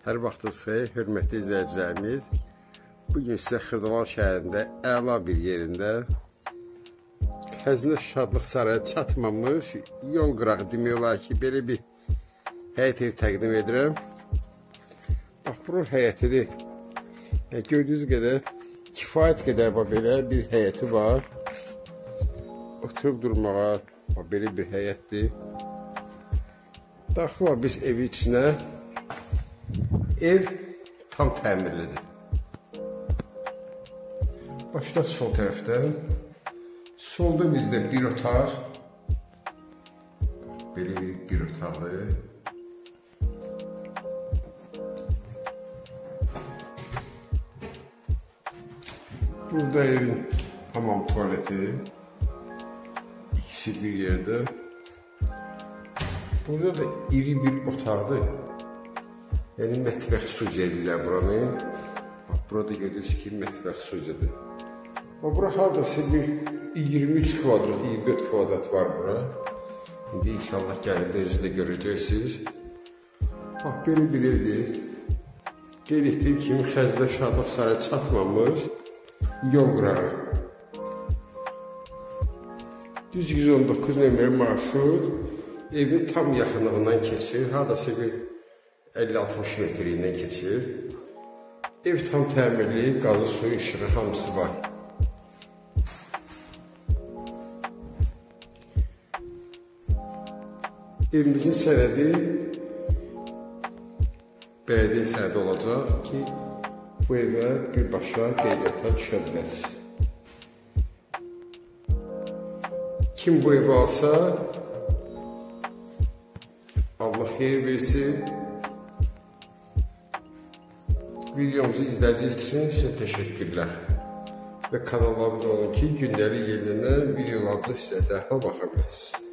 Hər vaxtınız xeyir, hörmətli izləyicilərimiz. Bugün sizə Xırdalan şəhərində əla bir yerində xəzinə şadlıq saraya çatmamış yol qırağı demək olar ki, belə bir həyət ev təqdim edirəm. Bax, bunun həyətidir. Gördüyünüz qədər kifayət qədər belə bir həyəti var. Oturub durmağa belə bir həyətdir. Daxil var biz evi içinə. Ev tam təmirlidir. Başlayaq sol tərəfdən. Solda bizdə bir otaq. Belə bir otaqdır. Burada evin hamam tuvaleti. İkisi bir yerdə. Burada da iri bir otaqdır. Yəni mətbəx stüdiya edirlər buranı. Bax, burada görürsünüz ki, mətbəx stüdiyadır. Bura haradasa bir 23 kvadrat, 24 kvadrat var bura. İndi inşallah gəlində özü də görəcəksiniz. Bax, belə bir evdir. Qeyd etdiyim kimi xəzinə şadlıq saraya çatmamış yol qırağı. 119 nömrə marşrut evin tam yaxınlığından keçir. Haradasa bir 50-60 metrindən keçir. Ev tam təmirli, qazı, suyu, işığı hamısı var. Evimizin sənədi bələdiyyə sənədi olacaq ki, bu evə birbaşa qeydiyyata düşə bilərsiniz. Kim bu evi alsa, Allah xeyir versin. Videomuzu izlədiyiniz üçün sizə təşəkkürlər. Və kanala abunə olun ki, gündəlik yerinə videolarda sizə dərhal baxa biləsiniz.